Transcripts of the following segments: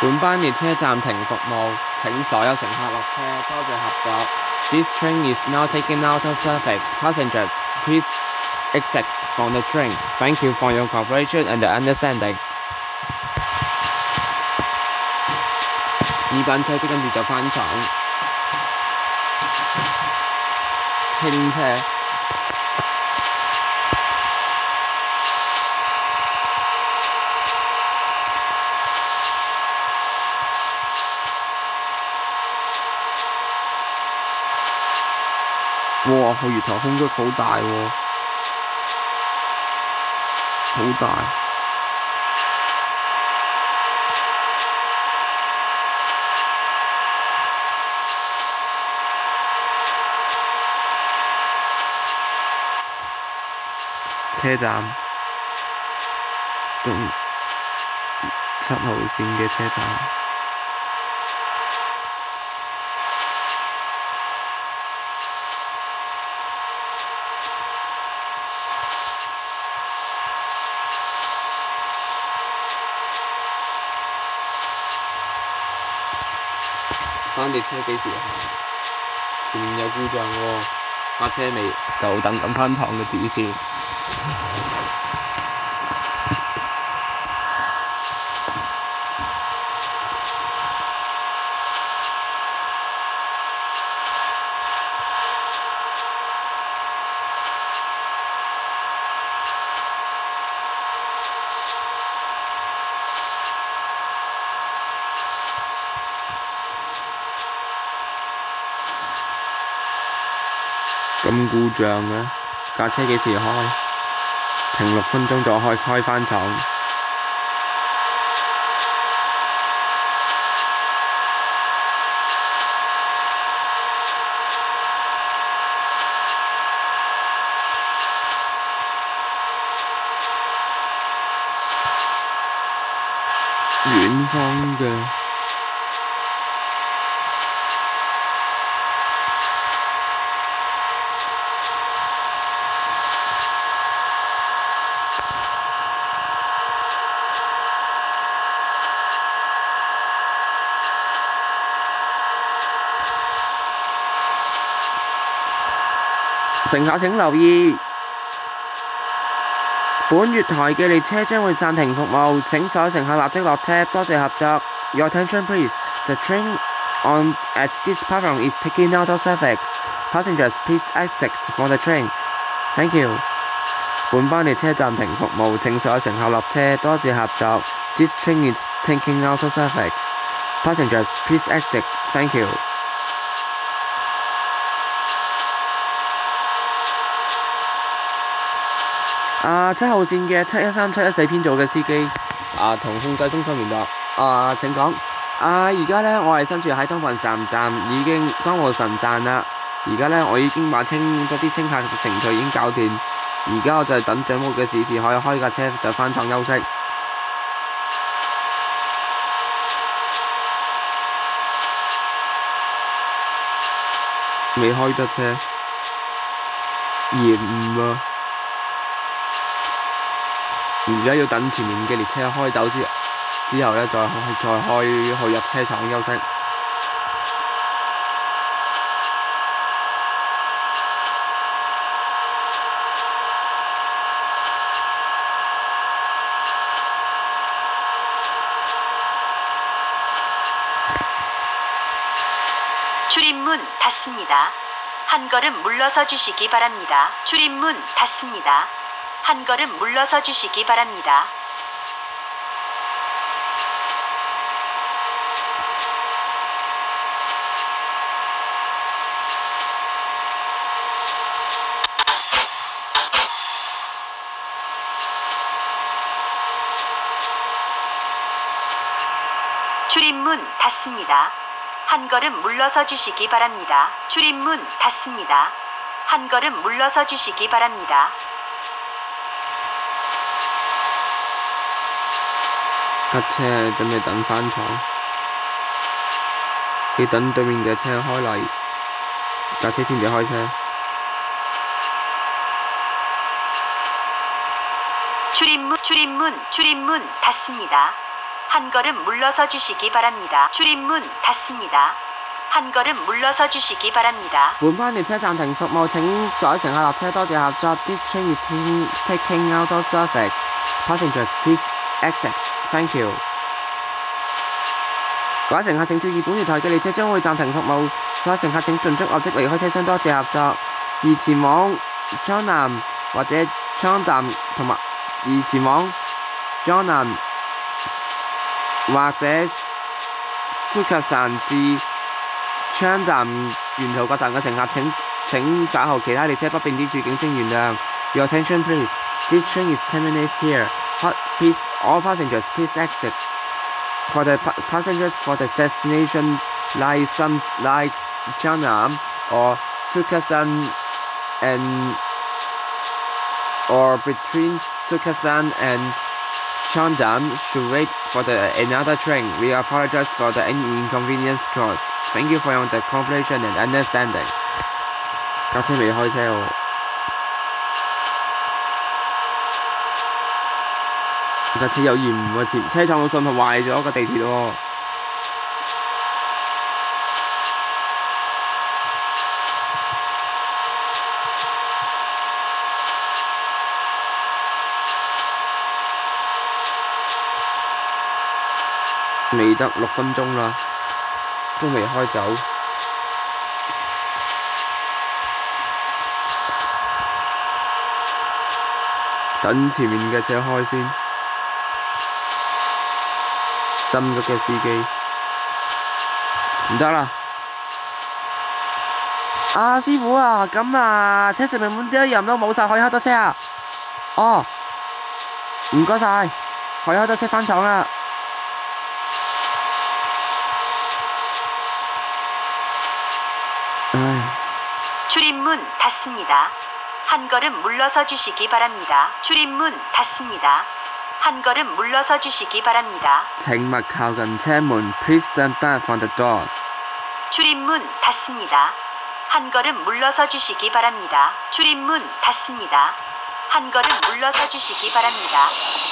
本班列車暫停服務，請所有乘客落車，多謝合作。This train is now taking out of service. Passengers, please exit from the train. Thank you for your cooperation and understanding. 呢班車即跟住就翻廠，清車。哇！個月頭空隙好大喎，好大。車站，7號線嘅車站。班列車幾時行？前面有故障喎，架車未就等緊翻廠嘅指示。咁故障嘅，架車幾時開？停6分鐘再開翻廠。遠方嘅。乘客請留意，本月台嘅列車將會暫停服務，請所有乘客立即落車，多謝合作。Your attention please. The train on at this platform is taking out of service. Passengers, please exit from the train. Thank you. 本班列車暫停服務，請所有乘客落車，多謝合作。This train is taking out of service. Passengers, please exit. Thank you. 7號線嘅713、714編組嘅司機同控制中心聯絡。請講。而家呢，我係身處喺東運站，已經當和神站啦。而家呢，我已經把嗰啲清客嘅程序已經搞掂。而家我就係等長務嘅指示，可以開架車就翻廠休息。未開得車，延誤啊！而家要等前面嘅列車開走之後呢，再開去入車廠休息。 출입문 닫습니다. 한 걸음 물러서 주시기 바랍니다. 출입문 닫습니다. 한 걸음 물러서 주시기 바랍니다. 출입문 닫습니다. 한 걸음 물러서 주시기 바랍니다. 출입문 닫습니다. 한 걸음 물러서 주시기 바랍니다. 架車準備等返廠，要等對面嘅車開嚟，架車先至開車。 출입문 닫습니다. 한 걸음 물러서 주시기 바랍니다. 출입문 닫습니다. 한 걸음 물러서 주시기 바랍니다. 本班列車暫停服務，請所有乘客落車，多謝合作。This train is taking out of service. Passengers, please exit. Thank you. 各位乘客請注意，本月台嘅列車將會暫停服務，所有乘客請盡速立即離開車廂，多謝合作。而前往江南或者昌站同埋前往江南或者蘇格山至昌站沿途各站嘅乘客請稍後其他列車不便之處敬請原諒。Your attention please. This train is terminates here. Please, all passengers, please exit. For the passengers for the destinations like Jiangnan or Sukasan and or between Sukasan and Cheongdam should wait for another train. We apologize for any inconvenience caused. Thank you for your cooperation and understanding. 架車未開車喎。架車有延誤喎，車廠嘅信號壞咗個地鐵喎。未得6分鐘啦，都未開走。等前面嘅車開先。心急嘅司機唔得啦！師傅啊，咁啊，車上面滿啲人都冇晒，可以開到車啊！哦，唔該晒，可以開到車返廠啦。 출입문 닫습니다. 한 걸음 물러서 주시기 바랍니다. 출입문 닫습니다. 한 걸음 물러서 주시기 바랍니다. 請勿靠近車門 Please stand back from the doors. 출입문 닫습니다. 한 걸음 물러서 주시기 바랍니다. 출입문 닫습니다. 한 걸음 물러서 주시기 바랍니다.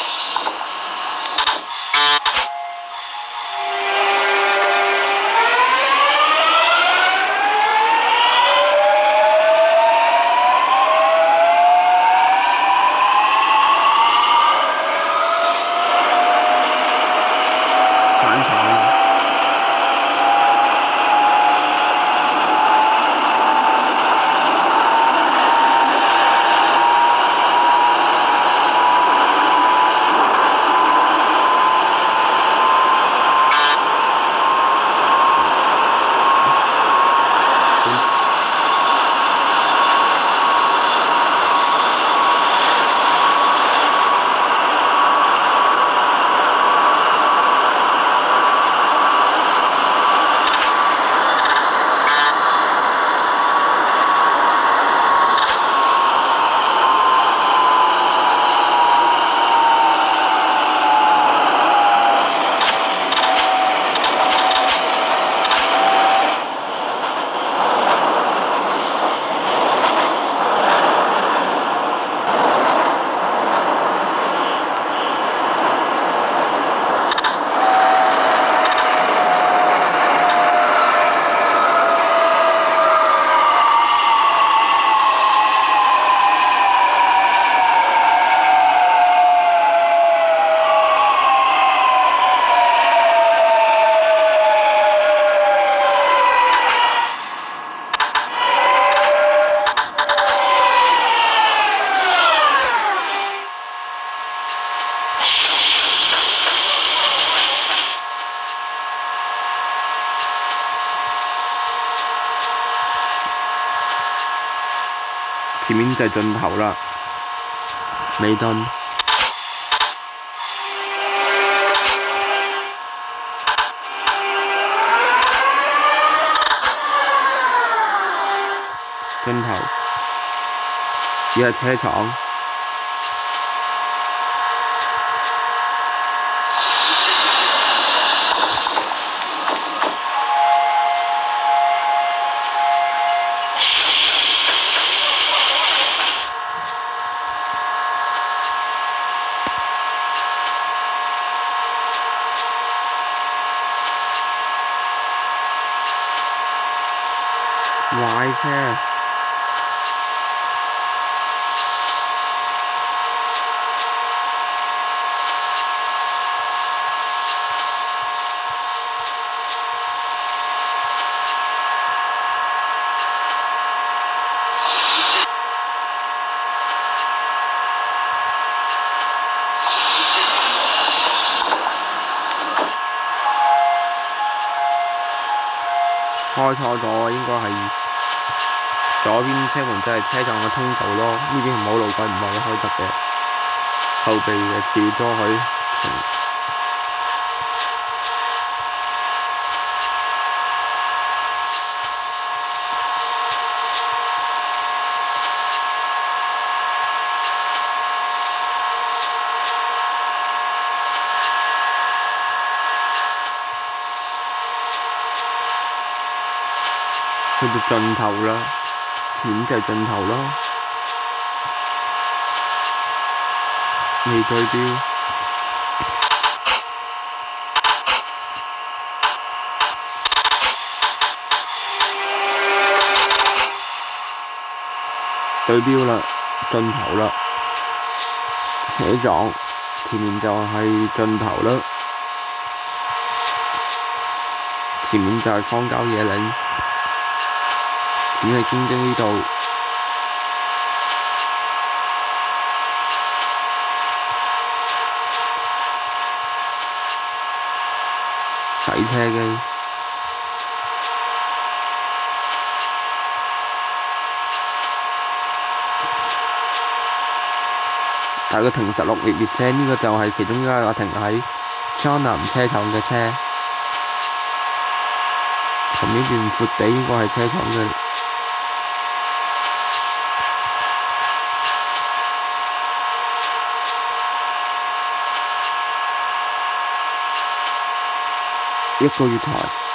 前面就係盡頭啦，尾墩。盡頭，要係車廠。 壞車。開錯咗，應該係左邊車門就係車撞嘅通道咯，呢邊冇路軌唔可以開得嘅，後備嘅少咗佢。去到盡頭啦，前面就係盡頭咯。未對標，對標啦，盡頭啦，車撞，前面就係盡頭啦，前面就係荒郊野嶺。前面係京津呢度，洗車機，但係佢停16列列車，呢個就係其中一個停喺江南車廠嘅車，前面段闊地應該係車廠嘅。一個月台。